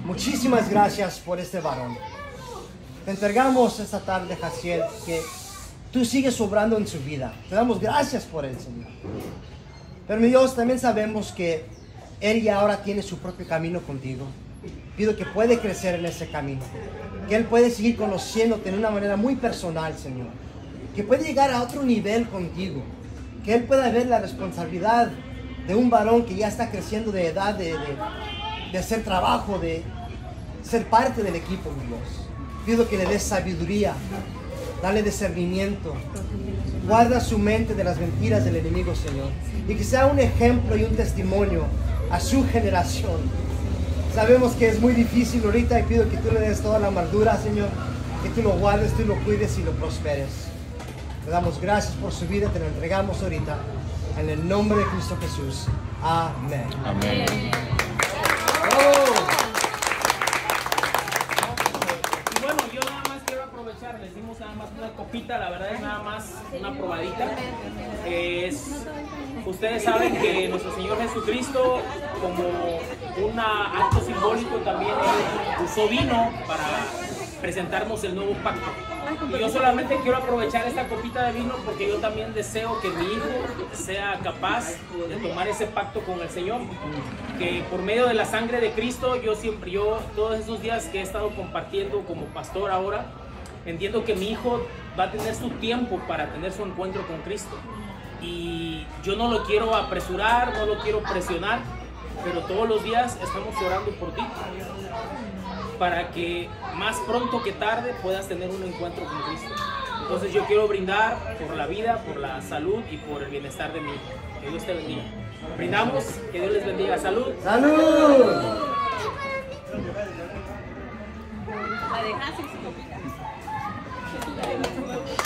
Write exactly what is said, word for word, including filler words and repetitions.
muchísimas gracias por este varón. Te entregamos esta tarde, Jaciel, que tú sigues obrando en su vida. Te damos gracias por él, Señor. Pero mi Dios, también sabemos que él ya ahora tiene su propio camino contigo. Pido que puede crecer en ese camino, que él puede seguir conociéndote de una manera muy personal, Señor, que puede llegar a otro nivel contigo, que él pueda ver la responsabilidad de un varón que ya está creciendo de edad, de, de, de hacer trabajo, de ser parte del equipo, mi Dios. Pido que le des sabiduría, dale discernimiento, guarda su mente de las mentiras del enemigo, Señor, y que sea un ejemplo y un testimonio a su generación. Sabemos que es muy difícil ahorita y pido que tú le des toda la amargura, Señor, que tú lo guardes, tú lo cuides y lo prosperes. Te damos gracias por su vida, te lo entregamos ahorita, en el nombre de Cristo Jesús. Amén. Amén. Oh. Y bueno, yo nada más quiero aprovechar, les dimos nada más una copita, la verdad es nada más una probadita. Es, ustedes saben que nuestro Señor Jesucristo, como un acto simbólico, también él usó vino para presentarnos el nuevo pacto. Y yo solamente quiero aprovechar esta copita de vino porque yo también deseo que mi hijo sea capaz de tomar ese pacto con el Señor, que por medio de la sangre de Cristo, yo siempre, yo todos esos días que he estado compartiendo como pastor ahora, entiendo que mi hijo va a tener su tiempo para tener su encuentro con Cristo. Y yo no lo quiero apresurar, no lo quiero presionar, pero todos los días estamos orando por ti, para que más pronto que tarde puedas tener un encuentro con Cristo. Entonces yo quiero brindar por la vida, por la salud y por el bienestar de mi hijo. Que Dios te bendiga. Brindamos, que Dios les bendiga. Salud. ¡Salud! La dejas en su copita.